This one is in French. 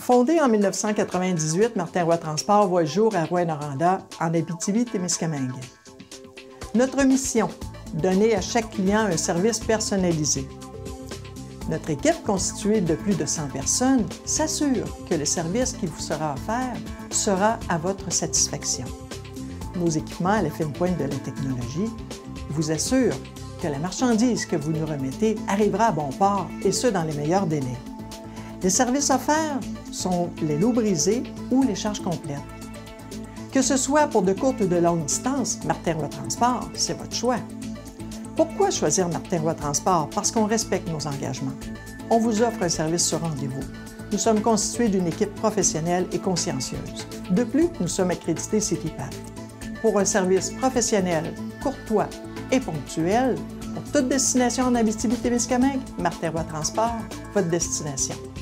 Fondé en 1998, Martin Roy Transport voit le jour à Rouyn-Noranda, en Abitibi-Témiscamingue. Notre mission, donner à chaque client un service personnalisé. Notre équipe, constituée de plus de 100 personnes, s'assure que le service qui vous sera offert sera à votre satisfaction. Nos équipements à la fine pointe de la technologie vous assurent que la marchandise que vous nous remettez arrivera à bon port, et ce, dans les meilleurs délais. Les services offerts sont les lots brisés ou les charges complètes. Que ce soit pour de courtes ou de longues distances, Martin Roy Transport, c'est votre choix. Pourquoi choisir Martin Roy Transport? Parce qu'on respecte nos engagements. On vous offre un service sur rendez-vous. Nous sommes constitués d'une équipe professionnelle et consciencieuse. De plus, nous sommes accrédités CITIPAT. Pour un service professionnel, courtois et ponctuel, pour toute destination en Abitibi-Témiscamingue, Martin Roy Transport, votre destination.